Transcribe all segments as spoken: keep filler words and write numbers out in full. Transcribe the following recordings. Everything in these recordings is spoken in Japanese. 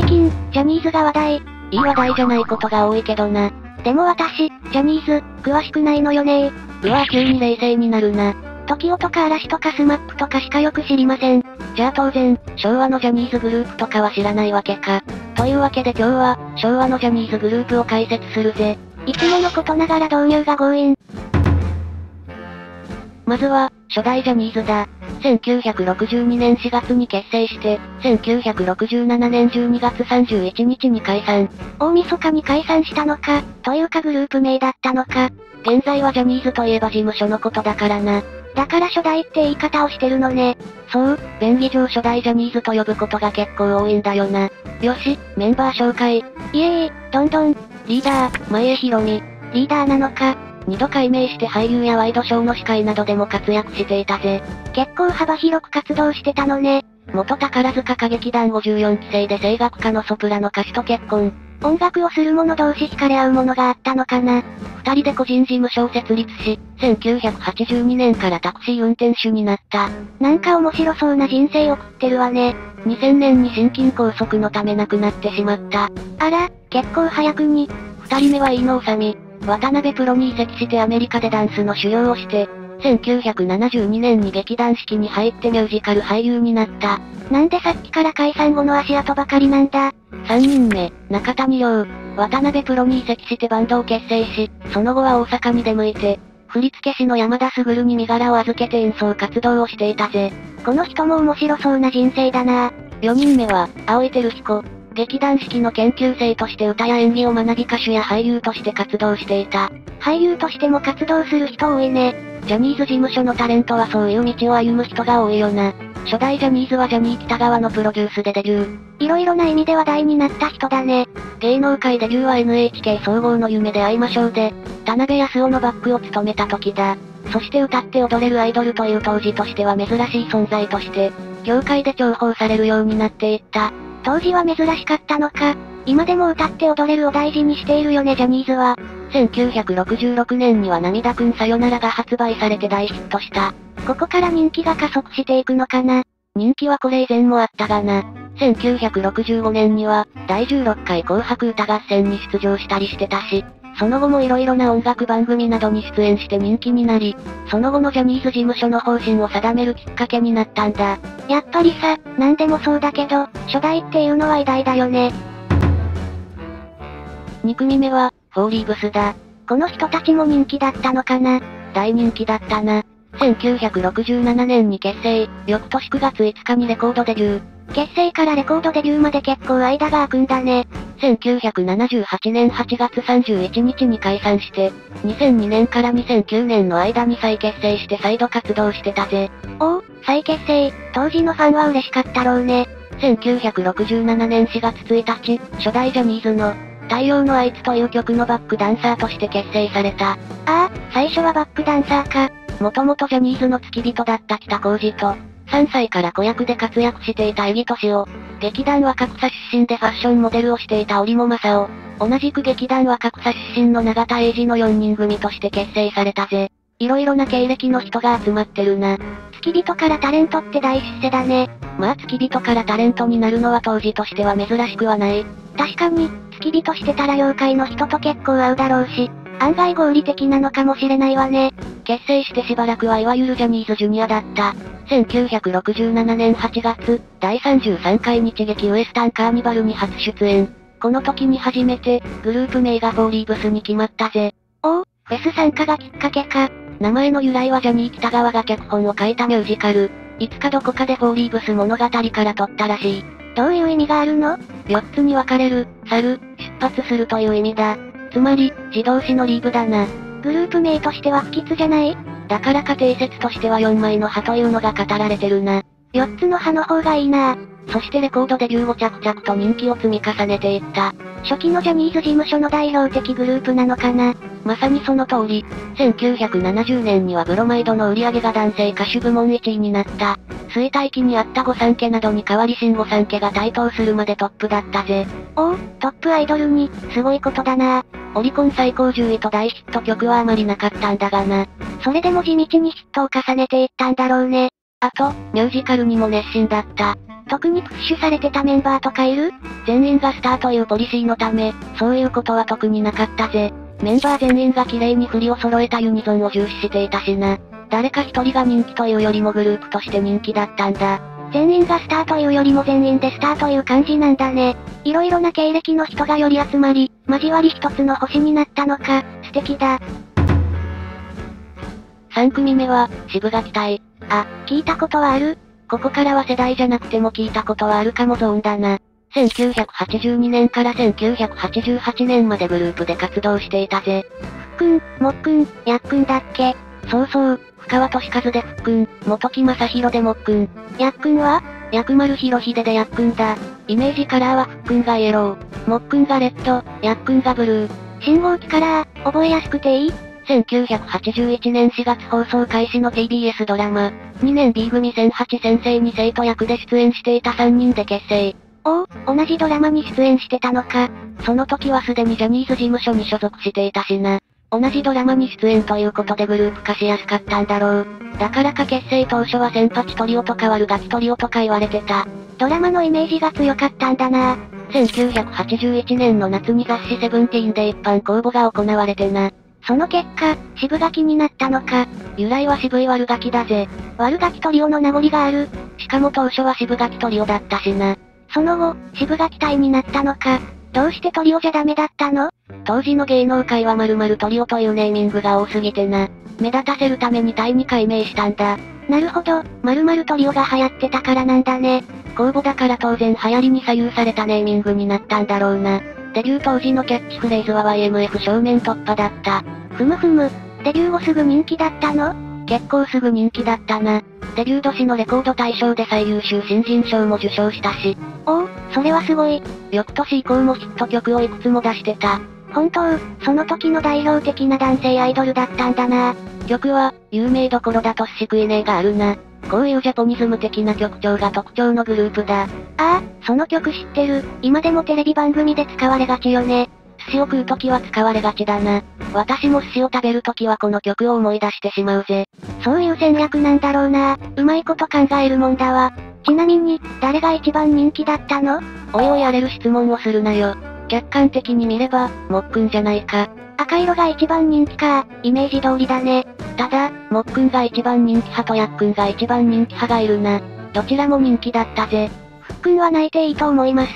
最近、ジャニーズが話題。いい話題じゃないことが多いけどな。 でも私、ジャニーズ、詳しくないのよねー。 うわぁ急に冷静になるな。 トキオとか嵐とかスマップとかしかよく知りません。 じゃあ当然、昭和のジャニーズグループとかは知らないわけか。というわけで今日は、昭和のジャニーズグループを解説するぜ。 いつものことながら導入が強引。 まずは、初代ジャニーズだ。せんきゅうひゃくろくじゅうにねんしがつに結成して、せんきゅうひゃくろくじゅうななねんじゅうにがつさんじゅういちにちに解散。 大晦日に解散したのか、というかグループ名だったのか。 現在はジャニーズといえば事務所のことだからな。 だから初代って言い方をしてるのね。 そう、便宜上初代ジャニーズと呼ぶことが結構多いんだよな。よし、メンバー紹介。 いえいえ、どんどん。 リーダー、前江ひろみ。 リーダーなのか。 二度改名して俳優やワイドショーの司会などでも活躍していたぜ。 結構幅広く活動してたのね。 元宝塚歌劇団ごじゅうよんきせいで声楽家のソプラノ歌手と結婚。 音楽をする者同士惹かれ合うものがあったのかな。 二人で個人事務所を設立し、せんきゅうひゃくはちじゅうにねんからタクシー運転手になった。 なんか面白そうな人生を送ってるわね。 にせんねんに心筋梗塞のため亡くなってしまった。 あら、結構早くに。 二人目は飯野治。渡辺プロに移籍してアメリカでダンスの修行をして、せんきゅうひゃくななじゅうにねんに劇団四季に入ってミュージカル俳優になった。 なんでさっきから解散後の足跡ばかりなんだ。 さんにんめ、中谷陽。渡辺プロに移籍してバンドを結成し、その後は大阪に出向いて、振付師の山田卓に身柄を預けて演奏活動をしていたぜ。 この人も面白そうな人生だな。 よにんめは、青井輝彦。劇団四季の研究生として歌や演技を学び歌手や俳優として活動していた。 俳優としても活動する人多いね。 ジャニーズ事務所のタレントはそういう道を歩む人が多いよな。初代ジャニーズはジャニー喜多川のプロデュースでデビュー。 いろいろな意味で話題になった人だね。 芸能界デビューは エヌエイチケー 総合の夢で会いましょうで、田辺康夫のバックを務めた時だ。そして歌って踊れるアイドルという当時としては珍しい存在として、業界で重宝されるようになっていった。 当時は珍しかったのか。今でも歌って踊れるを大事にしているよねジャニーズは。 せんきゅうひゃくろくじゅうろくねんには涙くんさよならが発売されて大ヒットした。 ここから人気が加速していくのかな。 人気はこれ以前もあったがな。せんきゅうひゃくろくじゅうごねんには、だいじゅうろっかい紅白歌合戦に出場したりしてたし、その後も色々な音楽番組などに出演して人気になり、その後のジャニーズ事務所の方針を定めるきっかけになったんだ。 やっぱりさ、なんでもそうだけど、初代っていうのは偉大だよね。 にくみめは、フォーリーブスだ。 この人たちも人気だったのかな。 大人気だったな。せんきゅうひゃくろくじゅうななねんに結成、翌年くがついつかにレコードデビュー。 結成からレコードデビューまで結構間が空くんだね。 せんきゅうひゃくななじゅうはちねんはちがつさんじゅういちにちに解散して、にせんにねんからにせんきゅうねんの間に再結成して再度活動してたぜ。 おお、再結成、当時のファンは嬉しかったろうね。 せんきゅうひゃくろくじゅうななねんしがつついたち、初代ジャニーズの、太陽のあいつという曲のバックダンサーとして結成された。 ああ、最初はバックダンサーか。 もともとジャニーズの付き人だった北浩二と、さんさいから子役で活躍していた江木敏夫、劇団若草出身でファッションモデルをしていた織茂正夫、同じく劇団若草出身の永田英二のよにん組として結成されたぜ。いろいろな経歴の人が集まってるな。 付き人からタレントって大出世だね。 まあ付き人からタレントになるのは当時としては珍しくはない。 確かに、付き人してたら業界の人と結構合うだろうし、案外合理的なのかもしれないわね。 結成してしばらくはいわゆるジャニーズジュニアだった。せんきゅうひゃくろくじゅうななねんはちがつ、だいさんじゅうさんかい日劇ウエスタンカーニバルに初出演。この時に初めて、グループ名がフォーリーブスに決まったぜ。 おお、フェス参加がきっかけか。 名前の由来はジャニー喜多川が脚本を書いたミュージカル、いつかどこかでフォーリーブス物語から取ったらしい。 どういう意味があるの？ よっつに分かれる、去る、出発するという意味だ。つまり、自動詞のリーブだな。 グループ名としては不吉じゃない？ だから家庭説としてはよんまいの歯というのが語られてるな。 よっつの歯の方がいいな。 そしてレコードデビュー後着々と人気を積み重ねていった。 初期のジャニーズ事務所の代表的グループなのかな。 まさにその通り、せんきゅうひゃくななじゅうねんにはブロマイドの売り上げが男性歌手部門いちいになった。衰退期にあった御三家などに代わり新御三家が台頭するまでトップだったぜ。 おお、トップアイドルに、すごいことだな。 オリコン最高じゅういと大ヒット曲はあまりなかったんだがな。 それでも地道にヒットを重ねていったんだろうね。 あと、ミュージカルにも熱心だった。 特にプッシュされてたメンバーとかいる？ 全員がスターというポリシーのため、そういうことは特になかったぜ。メンバー全員が綺麗に振りを揃えたユニゾンを重視していたしな。誰か一人が人気というよりもグループとして人気だったんだ。 全員がスターというよりも全員でスターという感じなんだね。いろいろな経歴の人がより集まり、交わり一つの星になったのか、素敵だ。 さん組目は、渋垣隊。 あ、聞いたことはある。 ここからは世代じゃなくても聞いたことはあるかもゾーンだな。せんきゅうひゃくはちじゅうにねんからせんきゅうひゃくはちじゅうはちねんまでグループで活動していたぜ。 ふっくん、もっくん、やっくんだっけ？ そうそう、深川俊和でふっくん、元木正宏でもっくん。 やっくんは？ 薬丸博秀でやっくんだ。イメージカラーはふっくんがイエロー、もっくんがレッド、やっくんがブルー。 信号機カラー、覚えやすくていい？ せんきゅうひゃくはちじゅういちねんしがつ放送開始の ティービーエス ドラマ、にねん B 組せんはち先生に生徒役で出演していたさんにんで結成。 おお、同じドラマに出演してたのか。 その時はすでにジャニーズ事務所に所属していたしな。同じドラマに出演ということでグループ化しやすかったんだろう。だからか結成当初はセンパチトリオとか悪ガキトリオとか言われてた。 ドラマのイメージが強かったんだな。 せんきゅうひゃくはちじゅういちねんの夏に雑誌セブンティーンで一般公募が行われてな。 その結果、渋垣になったのか。 由来は渋い悪ガキだぜ。 悪ガキトリオの名残がある。 しかも当初は渋垣トリオだったしな。 その後、渋垣隊になったのか。どうしてトリオじゃダメだったの？ 当時の芸能界は〇〇トリオというネーミングが多すぎてな。目立たせるために隊に改名したんだ。 なるほど、〇〇トリオが流行ってたからなんだね。 公募だから当然流行りに左右されたネーミングになったんだろうな。デビュー当時のキャッチフレーズは ワイエムエフ 正面突破だった。 ふむふむ、デビュー後すぐ人気だったの？ 結構すぐ人気だったな。デビュー年のレコード大賞で最優秀新人賞も受賞したし。 おお、それはすごい。 翌年以降もヒット曲をいくつも出してた。 本当、その時の代表的な男性アイドルだったんだな。 曲は、有名どころだと寿司食いねえがあるな。こういうジャポニズム的な曲調が特徴のグループだ。 ああ、その曲知ってる。今でもテレビ番組で使われがちよね。 寿司を食う時は使われがちだな。私も寿司を食べる時はこの曲を思い出してしまうぜ。 そういう戦略なんだろうな。うまいこと考えるもんだわ。ちなみに、誰が一番人気だったの？ おいおい荒れる質問をするなよ。客観的に見れば、もっくんじゃないか。 赤色が一番人気か。イメージ通りだね。 ただ、もっくんが一番人気派とやっくんが一番人気派がいるな。どちらも人気だったぜ。 ふっくんは泣いていいと思います。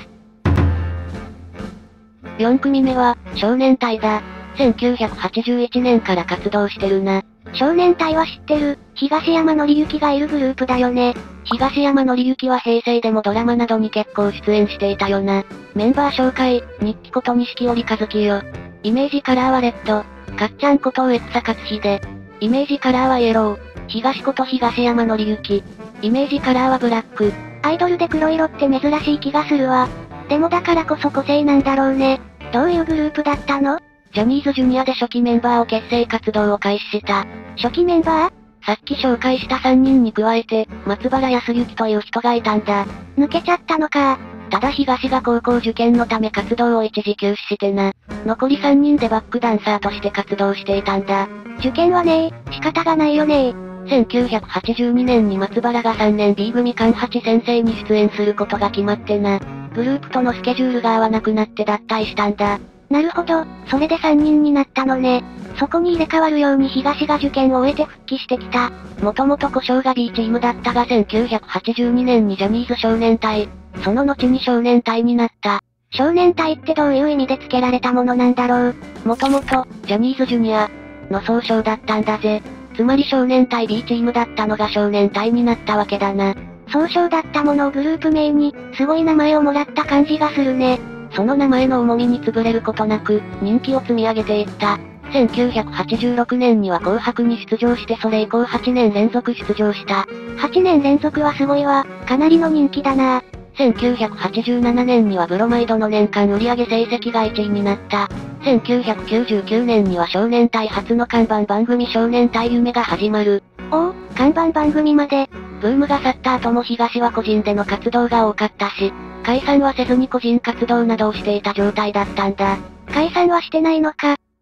よん組目は、少年隊だ。せんきゅうひゃくはちじゅういちねんから活動してるな。 少年隊は知ってる。東山紀之がいるグループだよね。 東山紀之は平成でもドラマなどに結構出演していたよな。メンバー紹介、日記こと錦織和樹よ。イメージカラーはレッド。かっちゃんこと植草克秀。イメージカラーはイエロー。東こと東山紀之。イメージカラーはブラック。 アイドルで黒色って珍しい気がするわ。でもだからこそ個性なんだろうね。どういうグループだったの？ ジャニーズジュニアで初期メンバーを結成活動を開始した。 初期メンバー？ さっき紹介したさんにんに加えて、松原康之という人がいたんだ。 抜けちゃったのか。 ただ東が高校受験のため活動を一時休止してな。残りさんにんでバックダンサーとして活動していたんだ。 受験はねえ、仕方がないよねえ。せんきゅうひゃくはちじゅうにねんに松原がさんねん B 組カンハチ先生に出演することが決まってな。グループとのスケジュールが合わなくなって脱退したんだ。 なるほど、それでさんにんになったのね。そこに入れ替わるように東が受験を終えて復帰してきた。 もともと故障が B チームだったがせんきゅうひゃくはちじゅうにねんにジャニーズ少年隊、その後に少年隊になった。 少年隊ってどういう意味で付けられたものなんだろう。 もともと、ジャニーズジュニアの総称だったんだぜ。つまり少年隊 B チームだったのが少年隊になったわけだな。 総称だったものをグループ名に、すごい名前をもらった感じがするね。 その名前の重みに潰れることなく、人気を積み上げていった。せんきゅうひゃくはちじゅうろくねんには紅白に出場してそれ以降はちねん連続出場した。 はちねん連続はすごいわ、かなりの人気だな。 せんきゅうひゃくはちじゅうななねんにはブロマイドの年間売上成績がいちいになった。せんきゅうひゃくきゅうじゅうきゅうねんには少年隊初の看板番組少年隊夢が始まる。 おお、看板番組まで。 ブームが去った後も東は個人での活動が多かったし、解散はせずに個人活動などをしていた状態だったんだ。 解散はしてないのか。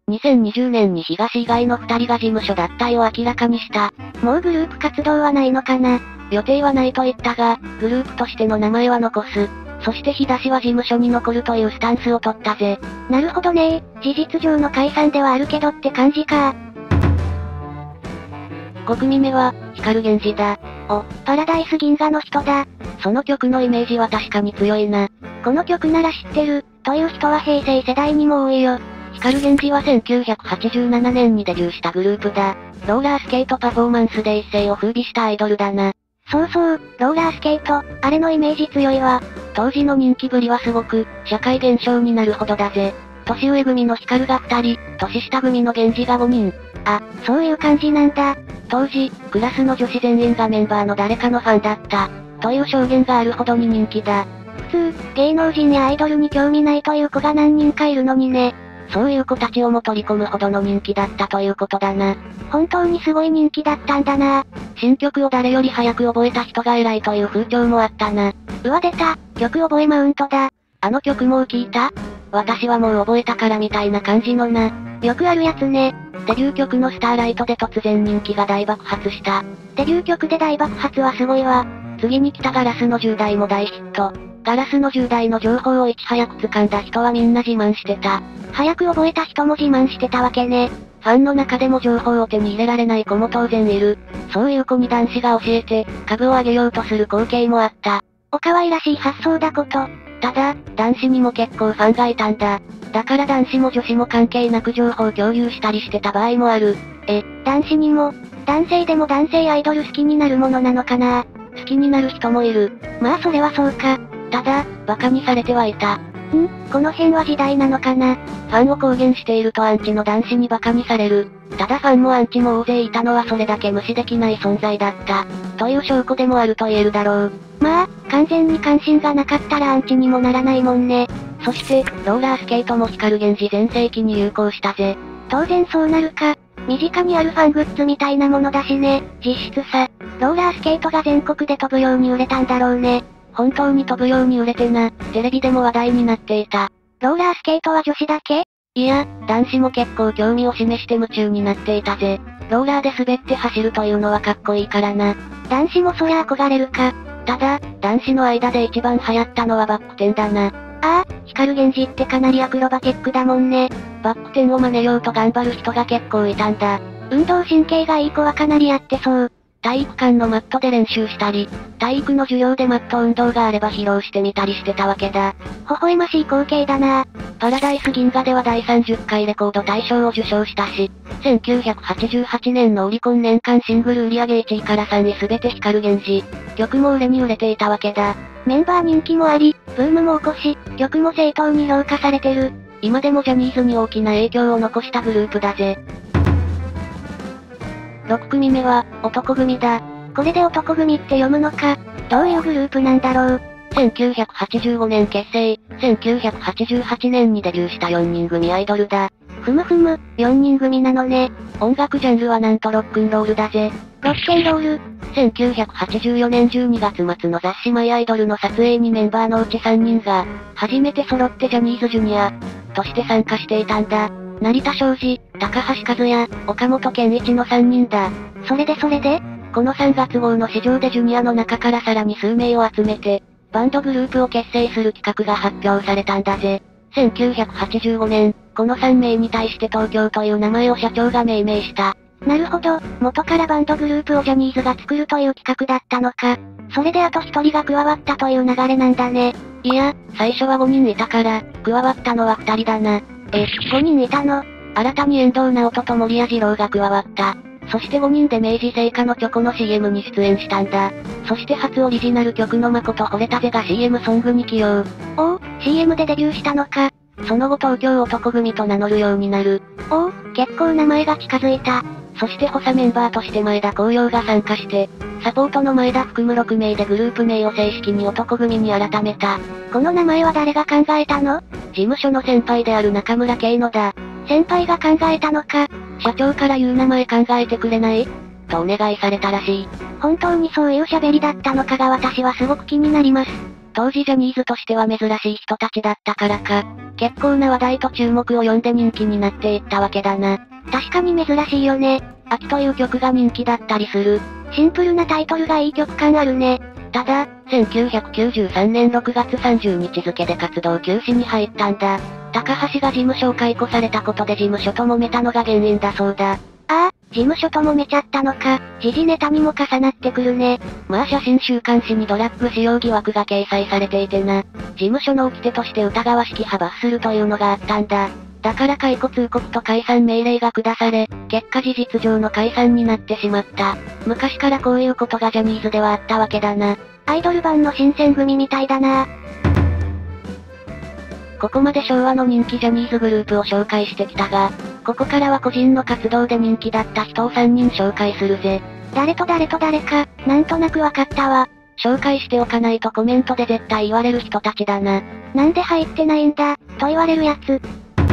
にせんにじゅうねんに東以外のふたりが事務所脱退を明らかにした。 もうグループ活動はないのかな？ 予定はないと言ったが、グループとしての名前は残す。そして東は事務所に残るというスタンスを取ったぜ。 なるほどねー。事実上の解散ではあるけどって感じか。 ご組目は、光源氏だ。 お、パラダイス銀河の人だ。 その曲のイメージは確かに強いな。 この曲なら知ってる、という人は平成世代にも多いよ。 光源氏はせんきゅうひゃくはちじゅうななねんにデビューしたグループだ。ローラースケートパフォーマンスで一世を風靡したアイドルだな。 そうそう、ローラースケート、あれのイメージ強いわ。 当時の人気ぶりはすごく、社会現象になるほどだぜ。年上組の光がふたり、年下組の源氏がごにん。 あ、そういう感じなんだ。 当時、クラスの女子全員がメンバーの誰かのファンだった。という証言があるほどに人気だ。 普通、芸能人やアイドルに興味ないという子が何人かいるのにね。 そういう子たちをも取り込むほどの人気だったということだな。 本当にすごい人気だったんだな。 新曲を誰より早く覚えた人が偉いという風潮もあったな。 うわ出た、曲覚えマウントだ。 あの曲もう聞いた？私はもう覚えたからみたいな感じのな。 よくあるやつね。 デビュー曲のスターライトで突然人気が大爆発した。 デビュー曲で大爆発はすごいわ。 次に来たガラスのじゅう代も大ヒット。ガラスのじゅう代の情報をいち早く掴んだ人はみんな自慢してた。 早く覚えた人も自慢してたわけね。 ファンの中でも情報を手に入れられない子も当然いる。そういう子に男子が教えて、株を上げようとする光景もあった。 お可愛らしい発想だこと。 ただ、男子にも結構ファンがいたんだ。だから男子も女子も関係なく情報共有したりしてた場合もある。 え、男子にも、男性でも男性アイドル好きになるものなのかな？ 好きになる人もいる。 まあそれはそうか。 ただ、馬鹿にされてはいた。 ん？この辺は時代なのかな？ ファンを公言しているとアンチの男子に馬鹿にされる。ただファンもアンチも大勢いたのはそれだけ無視できない存在だった。という証拠でもあると言えるだろう。 まあ、完全に関心がなかったらアンチにもならないもんね。 そして、ローラースケートも光源氏全盛期に流行したぜ。 当然そうなるか。身近にあるファングッズみたいなものだしね。実質さ、ローラースケートが全国で飛ぶように売れたんだろうね。 本当に飛ぶように売れてな、テレビでも話題になっていた。 ローラースケートは女子だけ？ いや、男子も結構興味を示して夢中になっていたぜ。ローラーで滑って走るというのはかっこいいからな。 男子もそりゃ憧れるか。 ただ、男子の間で一番流行ったのはバック転だな。 ああ、光源氏ってかなりアクロバティックだもんね。 バック転を真似ようと頑張る人が結構いたんだ。 運動神経がいい子はかなりやってそう。 体育館のマットで練習したり、体育の授業でマット運動があれば披露してみたりしてたわけだ。 微笑ましい光景だな。 パラダイス銀河ではだいさんじゅっかいレコード大賞を受賞したし、せんきゅうひゃくはちじゅうはちねんのオリコン年間シングル売上いちいからさんいすべて光源氏。曲も売れに売れていたわけだ。 メンバー人気もあり、ブームも起こし、曲も正当に評価されてる。 今でもジャニーズに大きな影響を残したグループだぜ。ろく組目は、男組だ。 これで男組って読むのか。どういうグループなんだろう。 せんきゅうひゃくはちじゅうごねん結成、せんきゅうひゃくはちじゅうはちねんにデビューしたよにん組アイドルだ。 ふむふむ、よにん組なのね。 音楽ジャンルはなんとロックンロールだぜ。 ロッケンロール。 せんきゅうひゃくはちじゅうよねんじゅうにがつ末の雑誌マイアイドルの撮影にメンバーのうちさんにんが、初めて揃ってジャニーズジュニア、として参加していたんだ。成田庄司、高橋和也、岡本健一のさんにんだ。 それでそれでこのさんがつ号の市場でジュニアの中からさらに数名を集めて、バンドグループを結成する企画が発表されたんだぜ。せんきゅうひゃくはちじゅうごねん、このさんめいに対して東京という名前を社長が命名した。 なるほど、元からバンドグループをジャニーズが作るという企画だったのか。それであとひとりが加わったという流れなんだね。 いや、最初はごにんいたから、加わったのはふたりだな。 え、ごにんいたの？ 新たに遠藤直人と森谷二郎が加わった。そしてごにんで明治製菓のチョコの シーエム に出演したんだ。そして初オリジナル曲の誠惚れたぜが シーエム ソングに起用。 おお、シーエム でデビューしたのか。 その後東京男組と名乗るようになる。 おお、結構名前が近づいた。 そして補佐メンバーとして前田光陽が参加して、サポートの前田含むろくめいでグループ名を正式に男組に改めた。 この名前は誰が考えたの？ 事務所の先輩である中村圭乃だ。 先輩が考えたのか。 社長から言う名前考えてくれないとお願いされたらしい。 本当にそういう喋りだったのかが私はすごく気になります。 当時ジャニーズとしては珍しい人たちだったからか。 結構な話題と注目を呼んで人気になっていったわけだな。 確かに珍しいよね。 秋という曲が人気だったりする。 シンプルなタイトルがいい曲感あるね。 ただ、せんきゅうひゃくきゅうじゅうさんねんろくがつさんじゅうにち付で活動休止に入ったんだ。高橋が事務所を解雇されたことで事務所と揉めたのが原因だそうだ。 ああ、事務所と揉めちゃったのか。時事ネタにも重なってくるね。 まあ写真週刊誌にドラッグ使用疑惑が掲載されていてな。事務所の掟として疑わしき派罰するというのがあったんだ。だから解雇通告と解散命令が下され、結果事実上の解散になってしまった。昔からこういうことがジャニーズではあったわけだな。 アイドル版の新選組みたいだな。 ここまで昭和の人気ジャニーズグループを紹介してきたが、ここからは個人の活動で人気だった人をさんにん紹介するぜ。 誰と誰と誰か、なんとなくわかったわ。 紹介しておかないとコメントで絶対言われる人たちだな。 なんで入ってないんだ、と言われるやつ。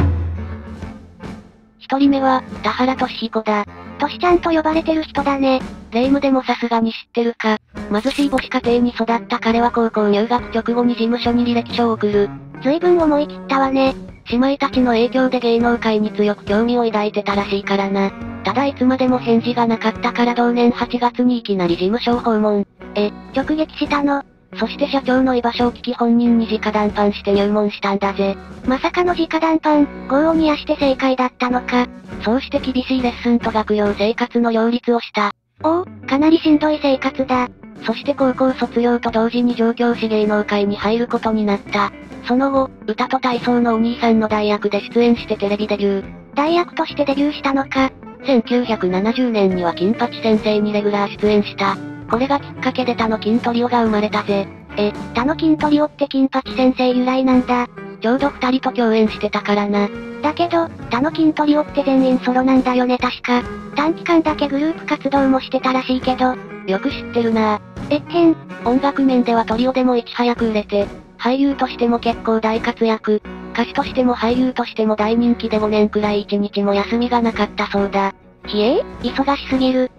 一人目は、田原俊彦だ。 トシちゃんと呼ばれてる人だね。 霊夢でもさすがに知ってるか。貧しい母子家庭に育った彼は高校入学直後に事務所に履歴書を送る。 随分思い切ったわね。 姉妹たちの影響で芸能界に強く興味を抱いてたらしいからな。ただいつまでも返事がなかったから同年はちがつにいきなり事務所を訪問。 え、直撃したの？ そして社長の居場所を聞き本人に直談判して入門したんだぜ。 まさかの直談判、業を煮やして正解だったのか。 そうして厳しいレッスンと学業生活の両立をした。 おお、かなりしんどい生活だ。 そして高校卒業と同時に上京し芸能界に入ることになった。その後、歌と体操のお兄さんの代役で出演してテレビデビュー。 代役としてデビューしたのか。 せんきゅうひゃくななじゅうねんには金八先生にレギュラー出演した。これがきっかけで他の金トリオが生まれたぜ。 え、他の金トリオって金八先生由来なんだ。 ちょうど二人と共演してたからな。 だけど、他の金トリオって全員ソロなんだよね確か。短期間だけグループ活動もしてたらしいけど。 よく知ってるなぁ。 えっへん。 音楽面ではトリオでもいち早く売れて、俳優としても結構大活躍。歌手としても俳優としても大人気でごねんくらい一日も休みがなかったそうだ。 ひえー、忙しすぎる。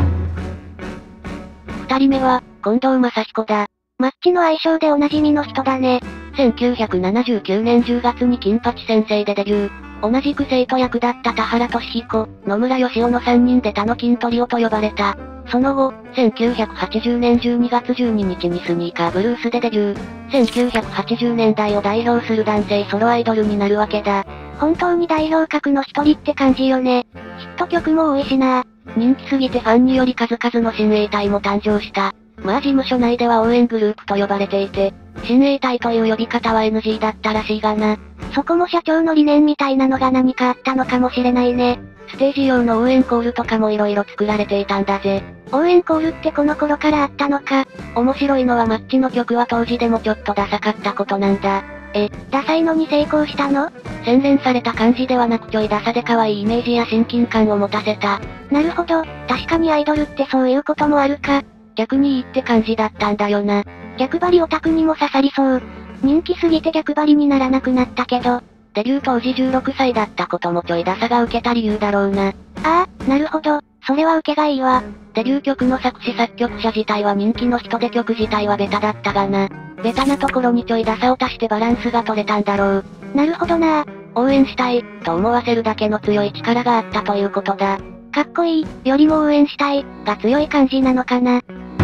二人目は、近藤正彦だ。 マッチの愛称でおなじみの人だね。 せんきゅうひゃくななじゅうきゅうねんじゅうがつに金八先生でデビュー。同じく生徒役だった田原俊彦、野村義雄のさんにんで他の金トリオと呼ばれた。その後、せんきゅうひゃくはちじゅうねんじゅうにがつじゅうににちにスニーカーブルースでデビュー。せんきゅうひゃくはちじゅうねんだいを代表する男性ソロアイドルになるわけだ。 本当に代表格の一人って感じよね。ヒット曲も多いしな。 人気すぎてファンにより数々の親衛隊も誕生した。まあ事務所内では応援グループと呼ばれていて、親衛隊という呼び方は エヌジー だったらしいがな。 そこも社長の理念みたいなのが何かあったのかもしれないね。 ステージ用の応援コールとかも色々作られていたんだぜ。 応援コールってこの頃からあったのか。 面白いのはマッチの曲は当時でもちょっとダサかったことなんだ。 え、ダサいのに成功したの？ 洗練された感じではなくちょいダサで可愛いイメージや親近感を持たせた。 なるほど、確かにアイドルってそういうこともあるか。 逆にいいって感じだったんだよな。 逆張りオタクにも刺さりそう。人気すぎて逆張りにならなくなったけど。 デビュー当時じゅうろくさいだったこともちょいダサが受けた理由だろうな。 ああ、なるほど、それは受けがいいわ。 デビュー曲の作詞作曲者自体は人気の人で曲自体はベタだったがな。ベタなところにちょいダサを足してバランスが取れたんだろう。 なるほどな。 応援したい、と思わせるだけの強い力があったということだ。 かっこいい、よりも応援したい、が強い感じなのかな。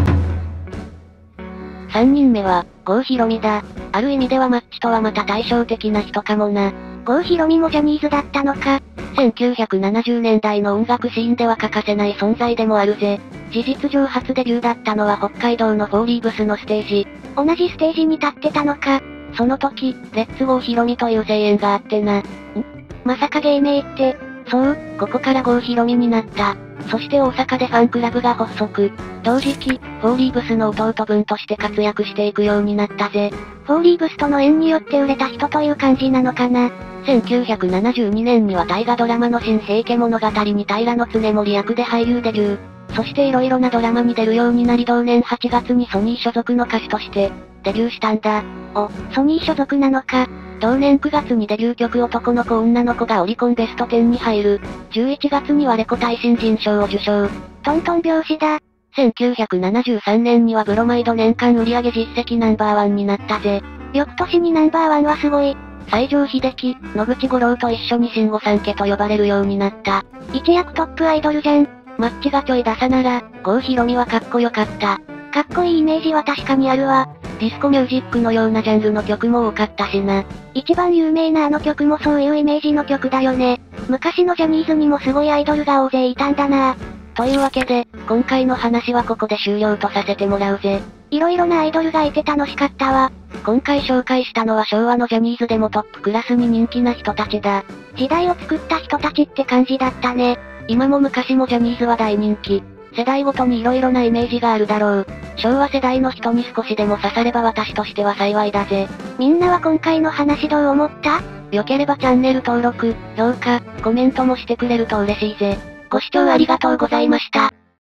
さんにんめは、郷ひろみだ。ある意味ではマッチとはまた対照的な人かもな。 郷ひろみもジャニーズだったのか。 せんきゅうひゃくななじゅうねんだいの音楽シーンでは欠かせない存在でもあるぜ。事実上初デビューだったのは北海道のフォーリーブスのステージ。 同じステージに立ってたのか。 その時、レッツゴーひろみという声援があってな。んまさか芸名って。 そう、ここから郷ひろみになった。そして大阪でファンクラブが発足。同時期、フォーリーブスの弟分として活躍していくようになったぜ。 フォーリーブスとの縁によって売れた人という感じなのかな。 せんきゅうひゃくななじゅうにねんには大河ドラマの新平家物語に平経盛役で俳優デビュー。そして色々なドラマに出るようになり同年はちがつにソニー所属の歌手としてデビューしたんだ。 お、ソニー所属なのか。 同年くがつにデビュー曲男の子女の子がオリコンベストじゅうに入る。じゅういちがつにはレコ大新人賞を受賞。 トントン拍子だ。 せんきゅうひゃくななじゅうさんねんにはブロマイド年間売上実績ナンバーワンになったぜ。 翌年にナンバーワンはすごい。 西城秀樹、野口五郎と一緒に慎吾三家と呼ばれるようになった。 一躍トップアイドルじゃん。 マッチがちょいダサなら、郷ひろみはかっこよかった。 かっこいいイメージは確かにあるわ。 ディスコミュージックのようなジャンルの曲も多かったしな。 一番有名なあの曲もそういうイメージの曲だよね。昔のジャニーズにもすごいアイドルが大勢いたんだな。 というわけで、今回の話はここで終了とさせてもらうぜ。 いろいろなアイドルがいて楽しかったわ。 今回紹介したのは昭和のジャニーズでもトップクラスに人気な人たちだ。 時代を作った人たちって感じだったね。 今も昔もジャニーズは大人気。世代ごとに色々なイメージがあるだろう。昭和世代の人に少しでも刺されば私としては幸いだぜ。 みんなは今回の話どう思った？ 良ければチャンネル登録、評価、コメントもしてくれると嬉しいぜ。ご視聴ありがとうございました。